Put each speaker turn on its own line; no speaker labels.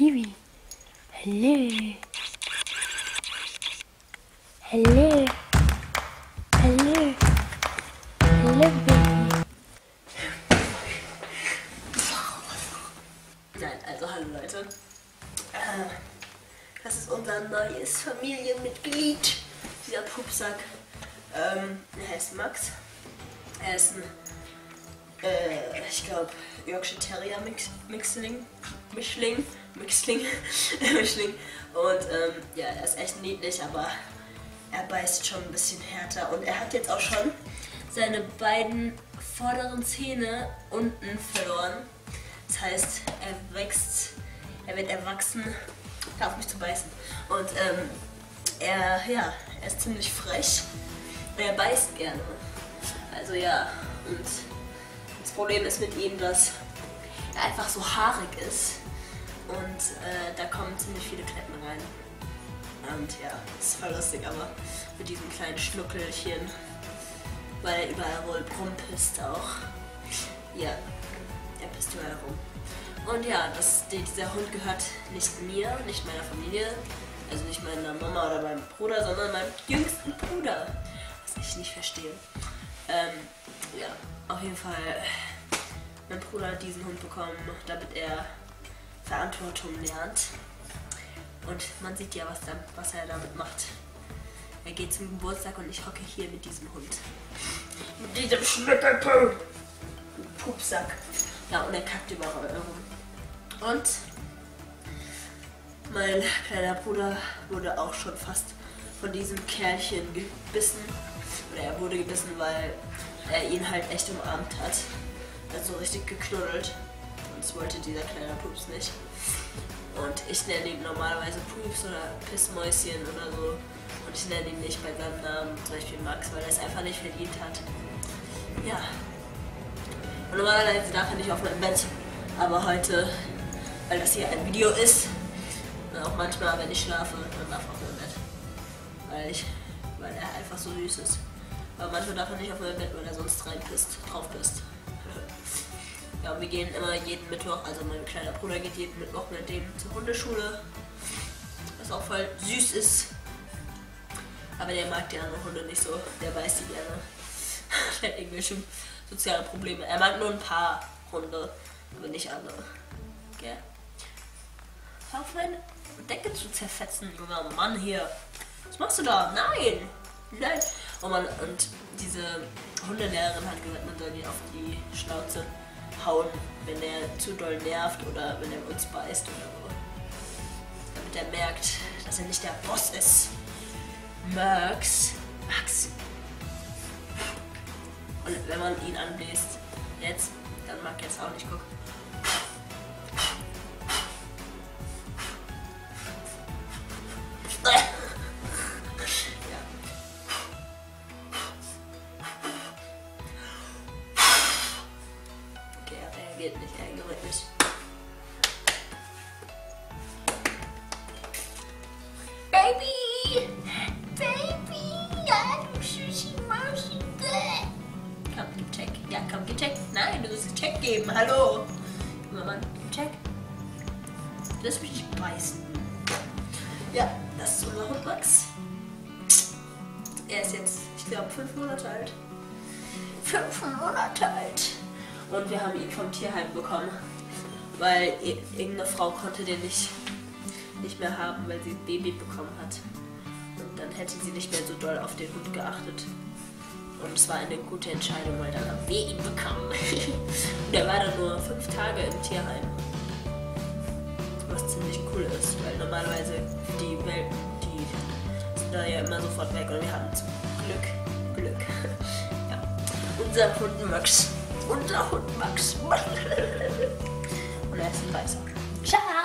Baby. Hallo. Hallo. Hallo. Hallo, Baby.
Nein, also hallo Leute. Das ist unser neues Familienmitglied. Dieser Pupsack. Er heißt Max. Er ist ein, ich glaube, Yorkshire Terrier Mixling. Und ja, er ist echt niedlich, aber er beißt schon ein bisschen härter. Und er hat jetzt auch schon seine beiden vorderen Zähne unten verloren. Das heißt, er wird erwachsen, darf mich zu beißen. Und er ist ziemlich frech und er beißt gerne. Also ja, und das Problem ist mit ihm, dass er einfach so haarig ist und da kommen ziemlich viele Kletten rein. Und ja, das ist voll lustig, aber mit diesem kleinen Schnuckelchen, weil er überall wohl rumpisst auch. Ja, er pisst überall rum. Und ja, dieser Hund gehört nicht mir, nicht meiner Familie, also nicht meiner Mama oder meinem Bruder, sondern meinem jüngsten Bruder, was ich nicht verstehe. Ja, auf jeden Fall, mein Bruder hat diesen Hund bekommen, damit er Verantwortung lernt. Und man sieht ja, was er damit macht. Er geht zum Geburtstag und ich hocke hier mit diesem Hund. Mit diesem Pupsack. Ja, und er kackt überall rum. Und mein kleiner Bruder wurde auch schon fast von diesem Kerlchen gebissen. Oder er wurde gebissen, weil er ihn halt echt umarmt hat. Also richtig geknuddelt. Und das wollte dieser kleine Pups nicht. Und ich nenne ihn normalerweise Pups oder Pissmäuschen oder so. Und ich nenne ihn nicht bei seinem Namen, zum Beispiel Max, weil er es einfach nicht verdient hat. Ja. Und normalerweise darf er nicht auf meinem Bett. Aber heute, weil das hier ein Video ist, und auch manchmal, wenn ich schlafe, dann darf er auf meinem Bett. Weil er einfach so süß ist. Aber manchmal darf er nicht auf meinem Bett, weil er sonst drauf pisst. Ja, und wir gehen immer jeden Mittwoch, also mein kleiner Bruder geht jeden Mittwoch mit dem zur Hundeschule. Was auch voll süß ist. Aber der mag die anderen Hunde nicht so, der beißt die gerne. Der hat irgendwelche soziale Probleme. Er mag nur ein paar Hunde, aber nicht alle. Okay. Hör auf meine Decke zu zerfetzen, junger Mann hier. Was machst du da? Nein! Nein! Und diese Hundelehrerin hat gesagt, man soll ihn auf die Schnauze hauen, wenn er zu doll nervt oder wenn er uns beißt oder so. Damit er merkt, dass er nicht der Boss ist. Max. Und wenn man ihn anbläst, jetzt, dann mag er jetzt auch nicht gucken. Geht nicht, er gerät nicht. Baby! Ja, du süße Mausi. Komm, gib Check. Ja, komm, gib Check. Nein, du musst Check geben. Hallo. Mama, gib Check. Lass mich nicht beißen. Ja, das ist unser Hund Max. Er ist jetzt, ich glaube, 5 Monate alt. 5 Monate alt. Und wir haben ihn vom Tierheim bekommen, weil irgendeine Frau konnte den nicht mehr haben, weil sie ein Baby bekommen hat. Und dann hätte sie nicht mehr so doll auf den Hund geachtet. Und es war eine gute Entscheidung, weil dann haben wir ihn bekommen. Und er war dann nur 5 Tage im Tierheim. Was ziemlich cool ist, weil normalerweise die Welpen, die sind da ja immer sofort weg. Und wir hatten zum Glück. Ja. Unser Hund Max. Und er ist ein Weißer. Ciao!